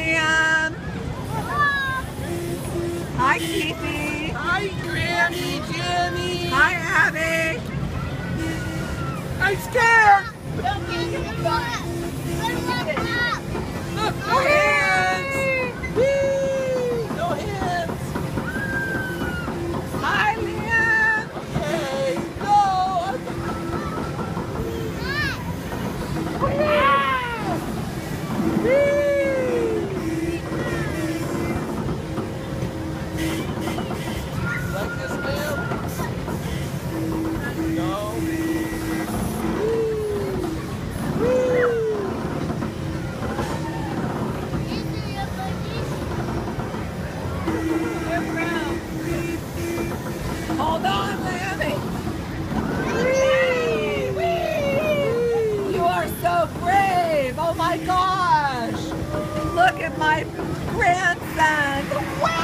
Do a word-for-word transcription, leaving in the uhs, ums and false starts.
Liam. Hi, Keithy. Hi, Granny, Jenny. Hi, Abby. I'm scared. Don't get in the butt. Look, no hands. Whee! No hands. Hi, Liam. Okay, no. Like this, ma'am? No. Hold on, Lammy. Whee! Whee! You are so brave. Oh my gosh. Look at my grandson.